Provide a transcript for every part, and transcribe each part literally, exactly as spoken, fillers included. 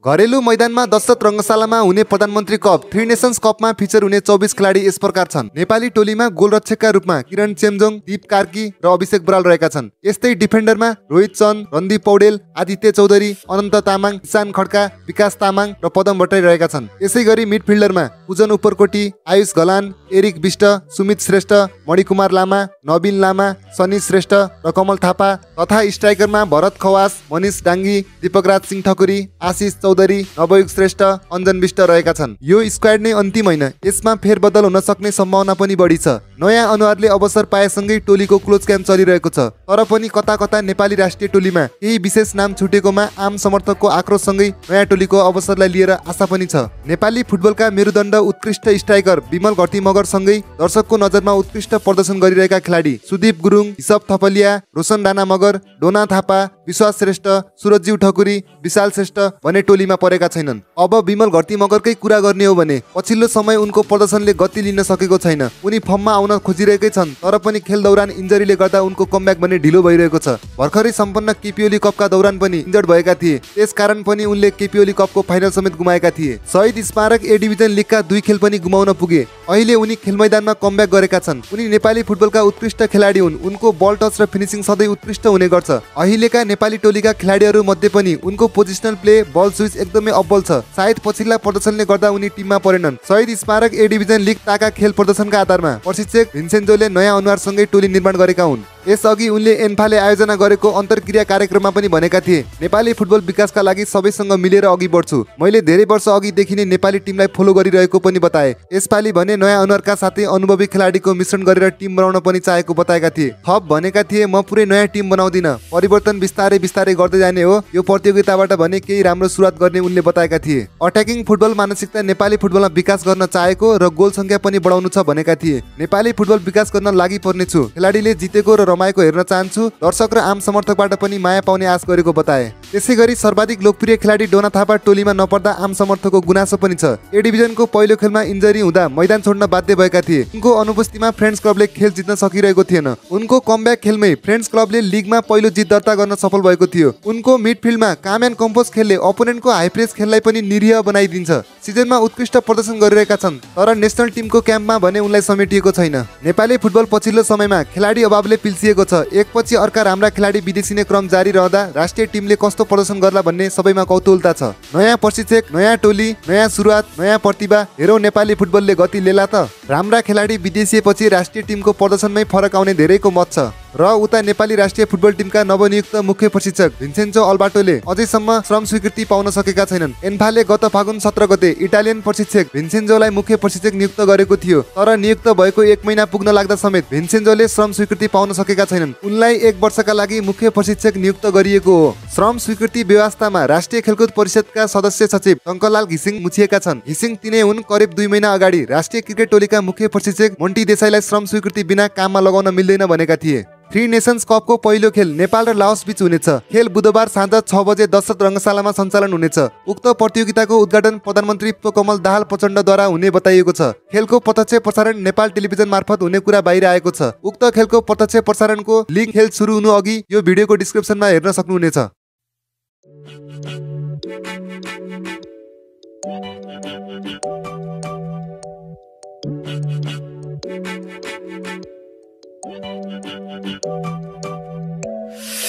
घरेलु मैदानमा दशरथ रङ्गशालामा हुने प्रधानमन्त्री कप थ्री नेशन्स कपमा फिचर हुने चौबिस खेलाडी यस प्रकार छन्। नेपाली टोलीमा गोलरक्षकका रूपमा किरण चेम्जोङ, दीप कार्की र अभिषेक बराल रहेका छन्। यस्तै डिफेन्डरमा रोहित चन्द, रणदीप पौडेल, आदित्य चौधरी, अनन्त तामाङ, किसान खड्का, विकास तामाङ र पदम भट्टराई रहेका छन्। यसैगरी मिडफिल्डरमा पूजन उपरकोटी, आयुष घलान, एरिक विष्ट, सुमित श्रेष्ठ, मणिकुमार लामा, नवीन लामा, सनी श्रेष्ठ र कमल थापा तथा स्ट्राइकरमा भरत खवास, मनिष डाङ्गी, दीपकराज सिंह ठकुरी, आशिष चौधरी, नवयुग श्रेष्ठ, अञ्जन विष्ट रहेका छन्। यो स्क्वाड नै अन्तिम होइन, यसमा फेरबदल हुन सक्ने सम्भावना पनि बढी छ। नयाँ अनुहारले अवसर पाएसँगै टोलीको क्लोज क्याम्प चलिरहेको छ। तर पनि कता कता नेपाली राष्ट्रिय टोलीमा केही विशेष नाम छुटेकोमा आम समर्थकको आक्रोशसँगै नयाँ टोलीको अवसरलाई लिएर आशा पनि छ। नेपाली फुटबलका मेरुदण्ड उत्कृष्ट स्ट्राइकर विमल घटी मगरसँगै दर्शकको नजरमा उत्कृष्ट प्रदर्शन गरिरहेका खेलाडी सुदीप गुरुङ, हिसब थपलिया, रोशन राणा मगर, डोना थापा, विश्वास श्रेष्ठ, सुरजीव ठकुरी, विशाल श्रेष्ठ भने टोलीमा परेका छैनन्। अब विमल घटी मगरकै कुरा गर्ने हो भने पछिल्लो समय उनको प्रदर्शनले गति लिन सकेको छैन। उनी फर्ममा आउन खोजिरहेकै छन्, तर पनि खेल दौरान इन्जरीले गर्दा उनको कमब्याक भने ढिलो भइरहेको छ। भर्खरै सम्पन्न केपिओली कपका दौरान पनि इन्जर्ड भएका थिए, त्यसकारण पनि उनले केपिओली कपको फाइनल समेत गुमाएका थिए। शहीद स्मारक ए डिभिजन लिगका दुई खेल पनि गुमाउन पुगे। अहिले उनी खेल मैदानमा कमब्याक गरेका छन्। उनी नेपाली फुटबलका उत्कृष्ट खेलाडी हुन्। उनको बल टच र फिनिसिङ सधैँ उत्कृष्ट हुने गर्छ। अहिलेका नेपाली टोलीका खेलाडीहरू मध्ये पनि उनको पोजिसनल प्ले, बल स्विच एकदमै अब्बल छ। सायद पछिल्ला प्रदर्शनले गर्दा उनी टिममा परेनन्। शहीद स्मारक ए डिभिजन लिग ताका खेल प्रदर्शनका आधारमा प्रशिक्षक भिन्सेन्जोले नयाँ अनुहारसँगै टोली निर्माण गरेका हुन्। यसअघि उनले एन्फाले आयोजना गरेको अन्तर्क्रिया कार्यक्रममा पनि भनेका थिए, नेपाली फुटबल विकासका लागि सबैसँग मिलेर अघि बढ्छु। मैले धेरै वर्ष अघिदेखि नै नेपाली टिमलाई फलो गरिरहेको पनि बताए। यसपालि भने नयाँ अनुहारका साथै अनुभवी खेलाडीको मिश्रण गरेर टिम बनाउन पनि चाहेको बताएका थिए। थप भनेका थिए, म पुरै नयाँ टिम बनाउँदिन, परिवर्तन बिस्तारै बिस्तारै गर्दै जाने हो। यो प्रतियोगिताबाट भने केही राम्रो सुरुवात गर्ने उनले बताएका थिए। अट्याकिङ फुटबल मानसिकता नेपाली फुटबलमा विकास गर्न चाहेको र गोल संख्या पनि बढाउनु छ भनेका थिए। नेपाली फुटबल विकास गर्न लागि पर्नेछु, खेलाडीले जितेको र रमाएको हेर्न चाहन्छु, दर्शक र आम समर्थकबाट पनि माया पाउने आश गरेको बताए। त्यसैगरी सर्वाधिक लोकप्रिय खेलाडी डोना थापा टोलीमा नपर्दा आम समर्थकको गुनासो पनि छ। ए डिभिजनको पहिलो खेलमा इन्जरी हुँदा मैदान छोड्न बाध्य भएका थिए। उनको अनुपस्थितिमा फ्रेन्ड्स क्लबले खेल जित्न सकिरहेको थिएन। उनको कमब्याक खेलमै फ्रेन्ड्स क्लबले लिगमा पहिलो जित दर्ता गर्न सफल भएको थियो। उनको मिडफिल्डमा काम एन्ड कम्पोज खेलले अपोनेन्टको हाई प्रेस खेललाई पनि निरीह बनाइदिन्छ। सिजनमा उत्कृष्ट प्रदर्शन गरिरहेका छन्, तर नेसनल टिमको क्याम्पमा भने उनलाई समेटिएको छैन। नेपाली फुटबल पछिल्लो समयमा खेलाडी अभावले पिल्सिएको छ। एकपछि अर्का राम्रा खेलाडी विदेशिने क्रम जारी रहँदा राष्ट्रिय टिमले कस्तो प्रदर्शन गर्ला भन्ने सबैमा कौतूहलता छ। नयाँ प्रशिक्षक, नयाँ टोली, नयाँ सुरुवात, नयाँ प्रतिभा, हेरौँ नेपाली फुटबलले गति लेला त। राम्रा खेलाडी विदेशिएपछि राष्ट्रिय टिमको प्रदर्शनमै फरक आउने धेरैको मत छ। र उता नेपाली राष्ट्रिय फुटबल टिमका नवनियुक्त मुख्य प्रशिक्षक भिन्सेन्जो अल्बाटोले अझैसम्म श्रम स्वीकृति पाउन सकेका छैनन्। एन्फाले गत फागुन सत्र गते इटालियन प्रशिक्षक भिन्सेन्जोलाई मुख्य प्रशिक्षक नियुक्त गरेको थियो, तर नियुक्त भएको एक महिना पुग्न लाग्दा समेत भिन्सेन्जोले श्रम स्वीकृति पाउन सकेका छैनन्। उनलाई एक वर्षका लागि मुख्य प्रशिक्षक नियुक्त गरिएको हो। श्रम स्वीकृति व्यवस्थामा राष्ट्रिय खेलकुद परिषदका सदस्य सचिव टङ्कलाल घिसिङ मुछिएका छन्। घिसिङ तिनै हुन्। करिब दुई महिना अगाडि राष्ट्रिय क्रिकेट टोलीका मुख्य प्रशिक्षक मन्टी देसाईलाई श्रम स्वीकृति बिना काममा लगाउन मिल्दैन भनेका थिए। थ्री नेशन्स कपको पहिलो खेल नेपाल र लाओस बीच हुनेछ। खेल बुधबार साँझ छ बजे दशरथ रङ्गशालामा सञ्चालन हुनेछ। उक्त प्रतियोगिताको उद्घाटन प्रधानमन्त्री पुष्पकमल दाहाल प्रचण्डद्वारा हुने बताइएको छ। खेलको प्रत्यक्ष प्रसारण नेपाल टेलिभिजन मार्फत हुने कुरा बाहिर आएको छ। उक्त खेलको प्रत्यक्ष प्रसारणको लिङ्क खेल सुरु हुनु अघि यो भिडियोको डिस्क्रिप्सनमा हेर्न सक्नुहुनेछ।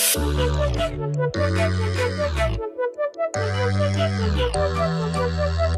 Thank you.